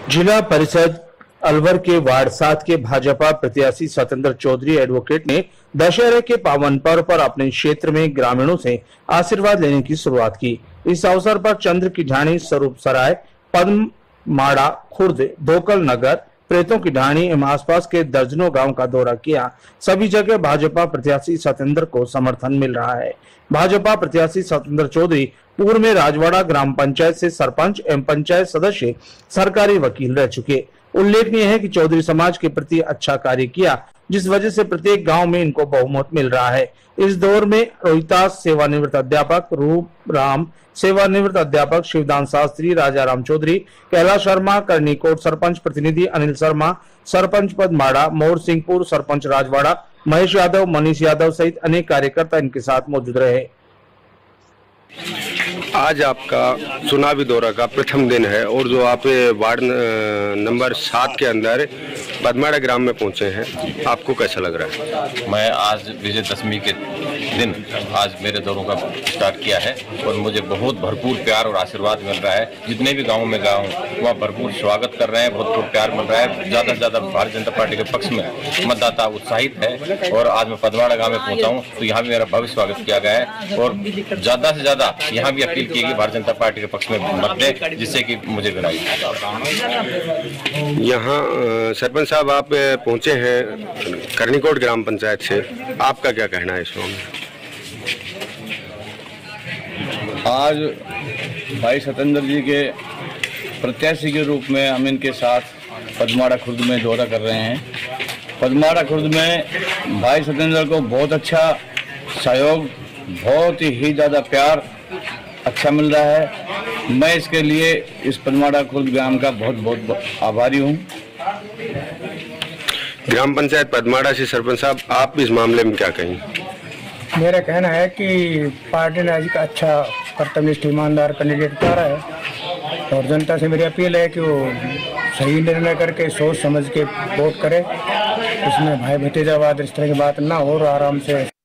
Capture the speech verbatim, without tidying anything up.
जिला परिषद अलवर के वार्ड सात के भाजपा प्रत्याशी सत्येंद्र चौधरी एडवोकेट ने दशहरे के पावन पर्व पर अपने क्षेत्र में ग्रामीणों से आशीर्वाद लेने की शुरुआत की। इस अवसर पर चंद्र की ढाणी, स्वरूप सराय, पद्म माड़ा, खुर्द, धोकल नगर, प्रेतों की ढाणी एवं आसपास के दर्जनों गांव का दौरा किया। सभी जगह भाजपा प्रत्याशी सत्येंद्र को समर्थन मिल रहा है। भाजपा प्रत्याशी सत्येंद्र चौधरी पूर्व में राजवाड़ा ग्राम पंचायत से सरपंच एवं पंचायत सदस्य, सरकारी वकील रह चुके। उल्लेखनीय है कि चौधरी समाज के प्रति अच्छा कार्य किया, जिस वजह से प्रत्येक गांव में इनको बहुमत मिल रहा है। इस दौर में रोहितास सेवानिवृत्त अध्यापक, रूप राम सेवानिवृत्त अध्यापक, शिवदान शास्त्री, राजा राम चौधरी, कैलाश शर्मा, करनीकोट सरपंच प्रतिनिधि अनिल शर्मा, सरपंच पद माड़ा, मोर सिंहपुर सरपंच राजवाड़ा, महेश यादव, मनीष यादव सहित अनेक कार्यकर्ता इनके साथ मौजूद रहे। आज आपका चुनावी दौरा का प्रथम दिन है और जो आप वार्ड नंबर सात के अंदर पदमाड़ा ग्राम में पहुंचे हैं, आपको कैसा लग रहा है? मैं आज विजयदशमी के दिन आज मेरे दौरों का स्टार्ट किया है और मुझे बहुत भरपूर प्यार और आशीर्वाद मिल रहा है। जितने भी गाँव में गया हूँ वहाँ भरपूर स्वागत कर रहे हैं, भरपूर प्यार मिल रहा है। ज़्यादा से ज़्यादा भारतीय जनता पार्टी के पक्ष में मतदाता उत्साहित है और आज मैं पदमाड़ा गाँव में पहुँचा हूँ तो यहाँ भी मेरा भव्य स्वागत किया गया है और ज़्यादा से ज़्यादा यहाँ भी अपील की गई भारतीय जनता पार्टी के पक्ष में मत दें, जिससे कि मुझे विदाई। यहाँ सरपंच साहब आप पहुंचे हैं करनीकोट ग्राम पंचायत से, आपका क्या कहना है इस में? आज भाई सत्येंद्र जी के प्रत्याशी के रूप में हम इनके साथ पदमाड़ा खुर्द में दौरा कर रहे हैं। पदमाड़ा खुर्द में भाई सत्येंद्र को बहुत अच्छा सहयोग, बहुत ही ज़्यादा प्यार अच्छा मिल रहा है। मैं इसके लिए इस पदमाड़ा खुर्द ग्राम का बहुत बहुत आभारी हूँ। ग्राम पंचायत पदमाड़ा से सरपंच साहब, आप इस मामले में क्या कहें? मेरा कहना है कि पार्टी ने आज का अच्छा कर्तव्यनिष्ठ ईमानदार कैंडिडेट उतारा है और जनता से मेरी अपील है कि वो सही निर्णय करके सोच समझ के वोट करे। इसमें भाई भतीजावाद इस तरह की बात ना हो और आराम से